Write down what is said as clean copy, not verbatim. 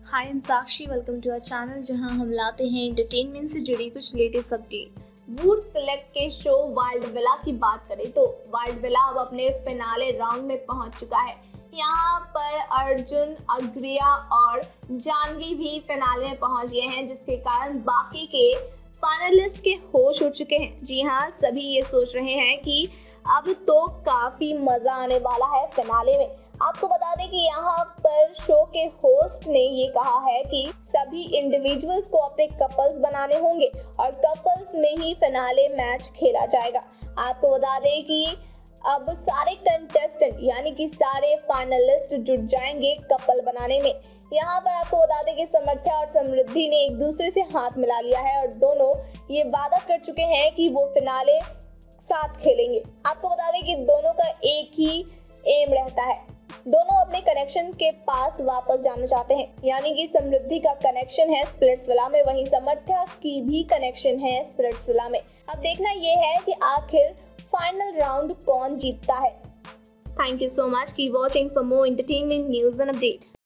Hi am Sakshi, welcome to our channel जहां हम लाते हैं एंटरटेनमेंट से जुड़ी कुछ लेटेस्ट अपडेट। वुड सेलेक्ट के शो वाइल्ड विला की बात करें तो वाइल्ड विला अब अपने फिनाले राउंड में पहुंच चुका है। यहां पर अर्जुन, अग्रिया और जानवी भी फिनाले में पहुंच गए हैं, जिसके कारण बाकी के फाइनलिस्ट के होश उड़ चुके हैं। जी हाँ, सभी ये सोच रहे हैं कि अब तो काफी मजा आने वाला है फिनाले में। आपको बता दें कि यहाँ पर शो के होस्ट ने ये कहा है कि सभी इंडिविजुअल्स को अपने कपल्स बनाने होंगे और कपल्स में ही फिनाले मैच खेला जाएगा। आपको बता दें कि अब सारे कंटेस्टेंट यानी कि सारे फाइनलिस्ट जुट जाएंगे कपल बनाने में। यहाँ पर आपको बता दें कि समर्थ्या और समृद्धि ने एक दूसरे से हाथ मिला लिया है और दोनों ये वादा कर चुके हैं कि वो फिनाले साथ खेलेंगे। आपको बता दें कि दोनों का एक ही एम रहता है, दोनों अपने कनेक्शन के पास वापस जाना चाहते हैं। यानी कि समृद्धि का कनेक्शन है स्प्लिट्सविला में, वहीं समर्थ्या की भी कनेक्शन है स्प्लिट्सविला में। अब देखना ये है कि आखिर फाइनल राउंड कौन जीतता है। Thank you so much, keep watching for more entertainment news and update.